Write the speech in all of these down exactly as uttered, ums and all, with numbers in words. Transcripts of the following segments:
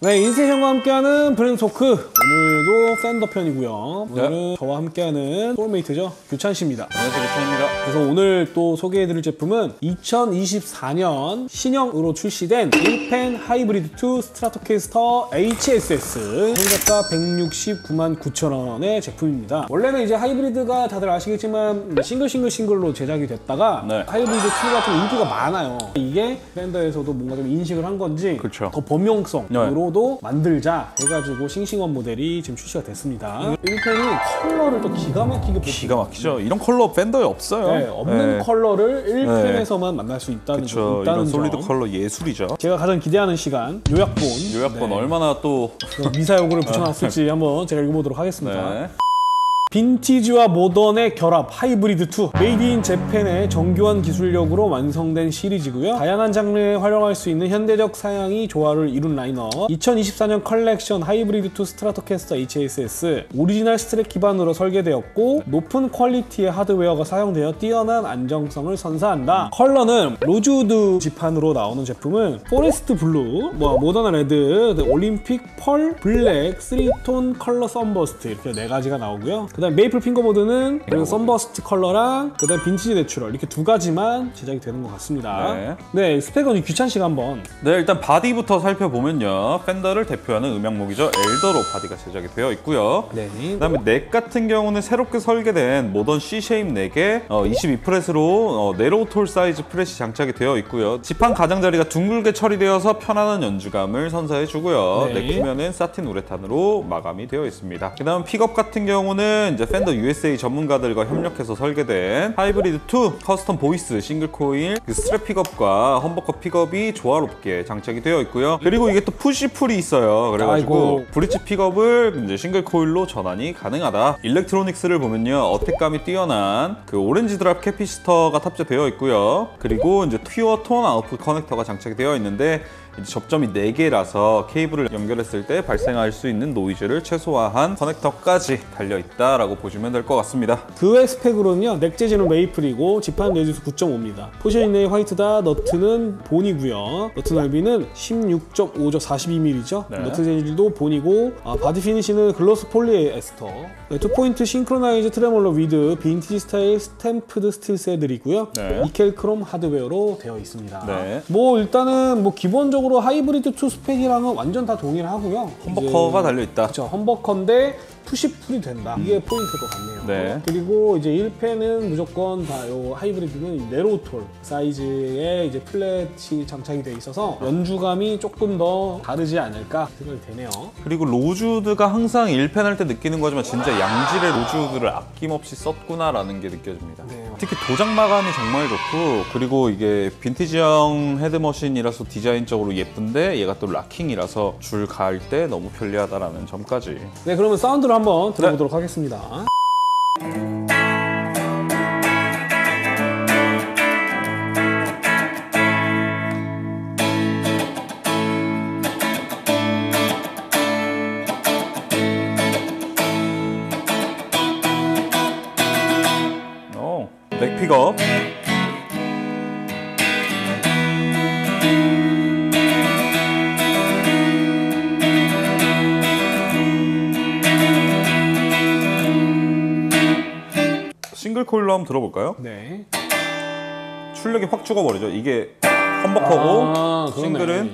네, 인세션과 함께하는 브랜드 토크. 오늘도 팬더 편이고요. 오늘은 네. 저와 함께하는 소울메이트죠, 규찬 씨입니다. 안녕하세요, 규찬입니다. 그래서 오늘 또 소개해드릴 제품은 이천이십사 년 신형으로 출시된 일 펜 하이브리드 투 스트라토캐스터 에이치에스에스 현저가 백육십구만 구천 원의 제품입니다. 원래는 이제 하이브리드가 다들 아시겠지만 싱글 싱글 싱글로 제작이 됐다가 네. 하이브리드 투가 좀 인기가 많아요. 이게 팬더에서도 뭔가 좀 인식을 한 건지 그쵸. 더 범용성으로 도 만들자 해가지고 싱싱한 모델이 지금 출시가 됐습니다. 일 펜이 컬러를 또 기가 막히게 기가 막히죠. 이런 컬러 팬더에 없어요. 네, 없는 네. 컬러를 일 펜에서만 네. 만날 수 있다는 점. 이런 솔리드 컬러 예술이죠. 제가 가장 기대하는 시간 요약본. 요약본 네. 얼마나 또 미사여구를 붙여놨을지 한번 제가 읽어보도록 하겠습니다. 네. 빈티지와 모던의 결합 하이브리드 투 메이드 인 재팬의 정교한 기술력으로 완성된 시리즈고요. 다양한 장르에 활용할 수 있는 현대적 사양이 조화를 이룬 라인업. 이천이십사 년 컬렉션 하이브리드 투 스트라토캐스터 에이치에스에스 오리지널 스트랩 기반으로 설계되었고 높은 퀄리티의 하드웨어가 사용되어 뛰어난 안정성을 선사한다. 컬러는 로즈우드 지판으로 나오는 제품은 포레스트 블루, 뭐 모던 레드, 올림픽 펄, 블랙, 쓰리톤 컬러 썬버스트 이렇게 네 가지가 나오고요. 그 다음 메이플 핑거보드는 그리고 썬버스트 컬러랑 그 다음 빈티지 내추럴 이렇게 두 가지만 제작이 되는 것 같습니다. 네, 네 스펙은 규찬 씨가 한번. 네, 일단 바디부터 살펴보면요. 펜더를 대표하는 음향목이죠. 엘더로 바디가 제작이 되어 있고요. 네. 그 다음에 넥 같은 경우는 새롭게 설계된 모던 C-쉐입 넥에 어, 이십이 프렛으로 어, 네로우 톨 사이즈 프렛이 장착이 되어 있고요. 지판 가장자리가 둥글게 처리되어서 편안한 연주감을 선사해 주고요. 네. 넥 표면은 사틴 우레탄으로 마감이 되어 있습니다. 그 다음 픽업 같은 경우는 이제 팬더 유에스에이 전문가들과 협력해서 설계된 하이브리드 투 커스텀 보이스 싱글 코일 그 스트랩 픽업과 험버커 픽업이 조화롭게 장착이 되어 있고요. 그리고 이게 또 푸시풀이 있어요. 그래가지고 아이고. 브릿지 픽업을 이제 싱글 코일로 전환이 가능하다. 일렉트로닉스를 보면요, 어택감이 뛰어난 그 오렌지 드랍 캐피시터가 탑재되어 있고요. 그리고 이제 퓨어 톤 아웃풋 커넥터가 장착이 되어 있는데 이제 접점이 네 개라서 케이블을 연결했을 때 발생할 수 있는 노이즈를 최소화한 커넥터까지 달려있다라고 보시면 될 것 같습니다. 그 외 스펙으로는요, 넥 재질은 메이플이고 지판 레디스 구 점 오입니다. 포션 인레이 화이트다, 너트는 본이고요. 너트 넓이는 십육 점 오죠, 사십이 밀리미터죠. 네. 너트 재질도 본이고 아, 바디 피니쉬는 글로스 폴리에스터. 네, 투 포인트 싱크로나이즈 트레몰러 위드 빈티지 스타일 스탬프드 스틸 새들이고요. 네. 니켈 크롬 하드웨어로 되어 있습니다. 네. 뭐 일단은 뭐 기본적으로 하이브리드 투 스펙이랑은 완전 다 동일하고요. 험버커가 달려있다. 그렇죠. 험버커인데 푸시풀이 된다. 이게 포인트일 것 같네요. 네. 그리고 이제 일 펜은 무조건 다 요 하이브리드는 네로톨 사이즈의 이제 플랫이 장착이 돼 있어서 연주감이 조금 더 다르지 않을까 생각이 되네요. 그리고 로즈우드가 항상 일 펜 할 때 느끼는 거지만 진짜 양질의 로즈우드를 아낌없이 썼구나라는 게 느껴집니다. 네. 특히 도장 마감이 정말 좋고, 그리고 이게 빈티지형 헤드머신이라서 디자인적으로 예쁜데 얘가 또 락킹이라서 줄 갈 때 너무 편리하다라는 점까지. 네, 그러면 사운드를 한번 들어보도록 네. 하겠습니다. 오, 넥 픽업. 싱글 코일로 한번 들어볼까요? 네. 출력이 확 죽어버리죠. 이게 험버커고 아, 싱글은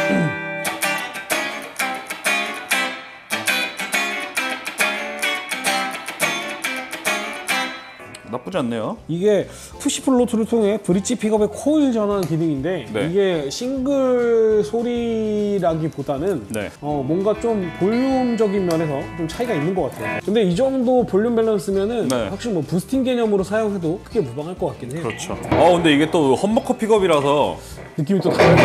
나쁘지 않네요. 이게 푸시풀 로트를 통해 브릿지 픽업의 코일 전환 기능인데 네. 이게 싱글 소리라기보다는 네. 어, 뭔가 좀 볼륨적인 면에서 좀 차이가 있는 것 같아요. 근데 이 정도 볼륨 밸런스면은 네. 확실히 뭐 부스팅 개념으로 사용해도 크게 무방할 것 같긴 해요. 그렇죠. 아 근데 이게 또 험버커 픽업이라서 느낌이 또 다르죠.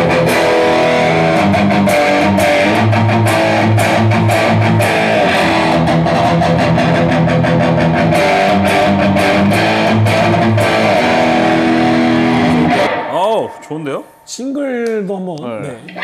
아우 좋은데요? 싱글도 한번. 네. 네.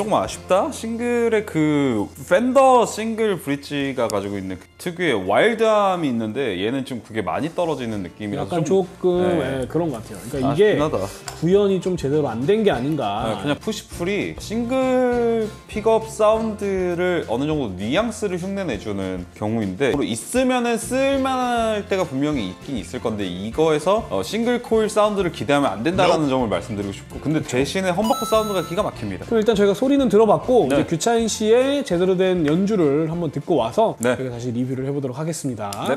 조금 아쉽다? 싱글의 그 팬더 싱글 브릿지가 가지고 있는 그 특유의 와일드함이 있는데 얘는 좀 그게 많이 떨어지는 느낌이라서 약간 좀, 조금 네. 예, 그런 것 같아요. 그러니까 이게 하다. 구현이 좀 제대로 안 된 게 아닌가. 네, 그냥 푸시풀이 싱글 픽업 사운드를 어느 정도 뉘앙스를 흉내내주는 경우인데 있으면은 쓸만할 때가 분명히 있긴 있을 건데 이거에서 어, 싱글 코일 사운드를 기대하면 안 된다라는 점을 말씀드리고 싶고 근데 대신에 험버커 사운드가 기가 막힙니다. 그럼 일단 저희가 소리는 들어봤고 네. 이제 규찬 씨의 제대로 된 연주를 한번 듣고 와서 네. 저희가 다시 리뷰를 해보도록 하겠습니다. 네.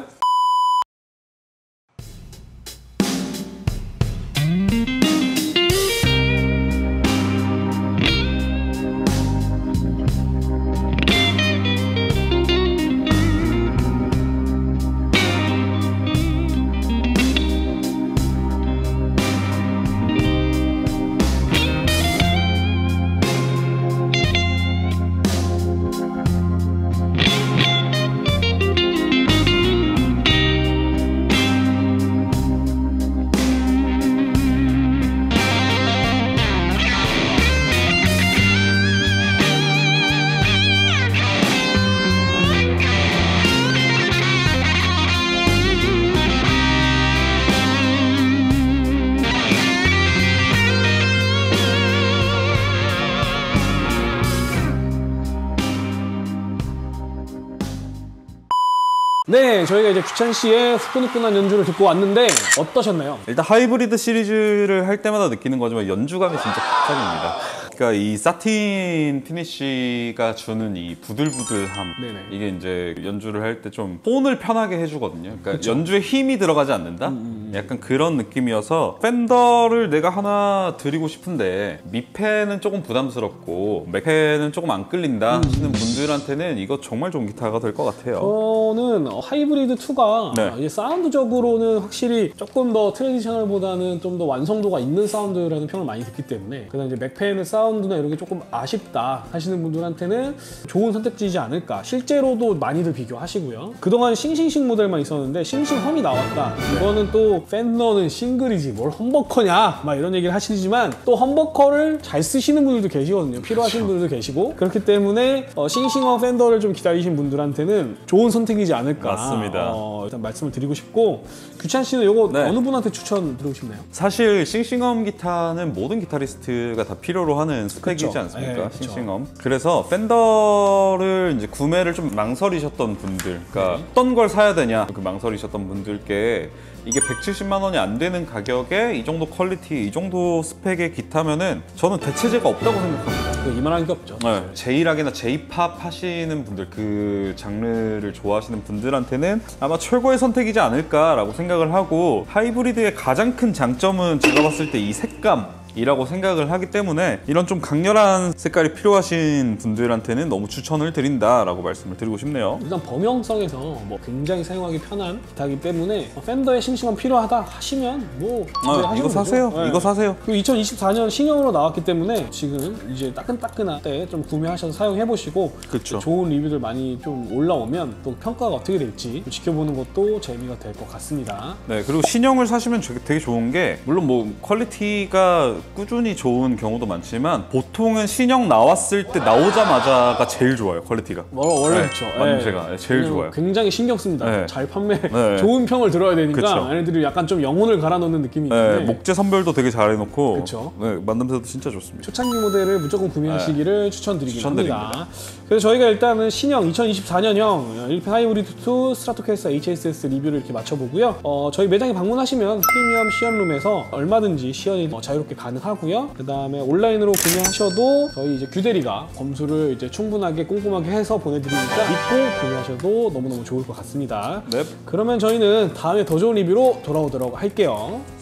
네, 저희가 이제 규찬 씨의 후끈후끈한 연주를 듣고 왔는데 어떠셨나요? 일단 하이브리드 시리즈를 할 때마다 느끼는 거지만 연주감이 진짜 극찬입니다. 그러니까 이 사틴 피니쉬가 주는 이 부들부들함 네네. 이게 이제 연주를 할 때 좀 톤을 편하게 해주거든요. 그러니까 그쵸. 연주에 힘이 들어가지 않는다? 음, 음. 약간 그런 느낌이어서 팬더를 내가 하나 드리고 싶은데 밑에는 조금 부담스럽고 맥펜은 조금 안 끌린다 하시는 분들한테는 이거 정말 좋은 기타가 될 것 같아요. 저는 하이브리드 투가 네. 이제 사운드적으로는 확실히 조금 더 트레디셔널보다는 좀 더 완성도가 있는 사운드라는 평을 많이 듣기 때문에 그다음 이제 맥펜의 사운드나 이런 게 조금 아쉽다 하시는 분들한테는 좋은 선택지이지 않을까. 실제로도 많이들 비교하시고요. 그동안 싱싱싱 모델만 있었는데 싱싱 험이 나왔다. 이거는 또 팬더는 싱글이지 뭘 험버커냐 막 이런 얘기를 하시지만 또 험버커를 잘 쓰시는 분들도 계시거든요. 필요하신 분들도 계시고 그렇기 때문에 어, 싱싱어 팬더를 좀 기다리신 분들한테는 좋은 선택이지 않을까. 맞습니다. 어, 일단 말씀을 드리고 싶고 규찬 씨는 이거 네. 어느 분한테 추천드리고 싶나요? 사실 싱싱엄 기타는 모든 기타리스트가 다 필요로 하는 스펙이지 그쵸. 않습니까? 네, 그쵸. 싱싱엄. 그래서 팬더를 이제 구매를 좀 망설이셨던 분들, 그러니까 네. 어떤 걸 사야 되냐 그 망설이셨던 분들께 이게 백칠십만 원이 안 되는 가격에 이 정도 퀄리티, 이 정도 스펙의 기타면은 저는 대체제가 없다고 생각합니다. 그 이만한 게 없죠. 네. 제이락이나 제이팝 하시는 분들, 그 장르를 좋아하시는 분들한테는 아마 최고의 선택이지 않을까라고 생각을 하고 하이브리드의 가장 큰 장점은 제가 봤을 때 이 색감 이라고 생각을 하기 때문에 이런 좀 강렬한 색깔이 필요하신 분들한테는 너무 추천을 드린다라고 말씀을 드리고 싶네요. 일단 범용성에서 뭐 굉장히 사용하기 편한 기타이기 때문에 팬더의 싱싱함 필요하다 하시면 뭐 아, 이거 사세요. 네. 이거 사세요. 그리고 이천이십사 년 신형으로 나왔기 때문에 지금 이제 따끈따끈할 때 좀 구매하셔서 사용해 보시고 그쵸. 좋은 리뷰들 많이 좀 올라오면 또 평가가 어떻게 될지 지켜보는 것도 재미가 될 것 같습니다. 네, 그리고 신형을 사시면 되게 좋은 게 물론 뭐 퀄리티가 꾸준히 좋은 경우도 많지만 보통은 신형 나왔을 때 나오자마자가 제일 좋아요, 퀄리티가. 어, 원래 네, 그렇죠. 만듦새가 네, 제일 좋아요. 굉장히 신경 씁니다. 네. 잘 판매, 네. 좋은 평을 들어야 되니까 그쵸. 얘네들이 약간 좀 영혼을 갈아 넣는 느낌이 있는데 네, 목재 선별도 되게 잘 해놓고 그쵸. 네, 만듦새도 진짜 좋습니다. 초창기 모델을 무조건 구매하시기를 추천드리긴 추천드립니다. 합니다. 그래서 저희가 일단은 신형 이천이십사 년형 일 펜 하이브리드 투 스트라토캐스터 에이치에스에스 리뷰를 이렇게 마쳐보고요. 어, 저희 매장에 방문하시면 프리미엄 시연룸에서 얼마든지 시연이 어, 자유롭게 가능하고요. 그 다음에 온라인으로 구매하셔도 저희 이제 규대리가 검수를 이제 충분하게 꼼꼼하게 해서 보내드리니까 믿고 구매하셔도 너무너무 좋을 것 같습니다. 네. 그러면 저희는 다음에 더 좋은 리뷰로 돌아오도록 할게요.